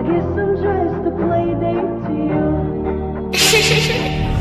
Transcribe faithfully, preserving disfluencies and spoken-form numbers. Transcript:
guess I'm just a play date to you.